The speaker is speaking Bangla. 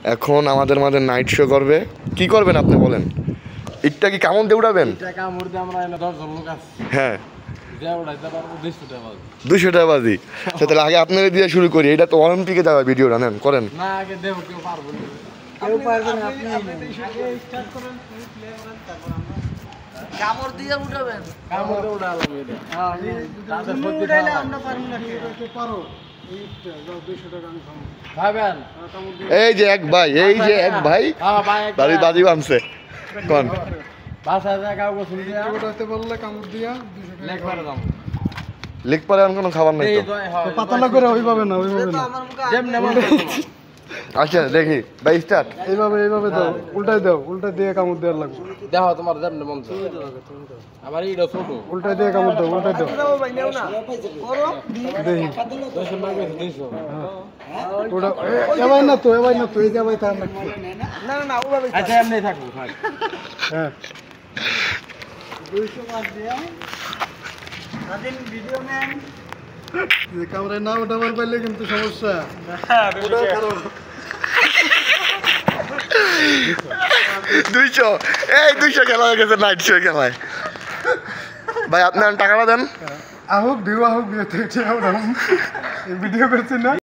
এখন আমাদের মাঝে নাইট শো করবে। কি করবেন আপনি বলেন? ইটটা কি কামড় দিয়ে উড়াবেন? হ্যাঁ 200 টাকা বাজি। তাহলে আগে আপনাকে দিয়ে শুরু করি। এটা তো অলিম্পিকে যাওয়া ভিডিওটা নেন করেন। কামড় দিয়ে উঠাবেন। এই যে এক ভাই বাজি বানছে কোন লিখ পারে কোনো খাবার নাই তো পাতলা করে ওইভাবে না আচ্ছা দেখি ভাই স্টার্ট। এইভাবে দাও, উল্টাই দিয়ে কামড় দেওয়ার লাগবে। দেখো তোমার যেমন মন চায়। আমার এইটা ছোট। উল্টাই দিয়ে কামড় দাও, উল্টাই দাও। দেখি ওটা এবার না তো এই যাবাই তার না। না ওভাবে আচ্ছা এমনি থাকবো থাক। হ্যাঁ 200 মাস দিয়া স্বাধীন ভিডিও নেন। এই ক্যামেরায় না ওঠাবার পাইলে কিন্তু সমস্যা। ওটা কারণ 200 এই 200 খেলা হয়ে গেছে নাইট শো খেলায়। ভাই আপনার টাকাটা দেন। আহুক ভিউ ভিডিও করছি না।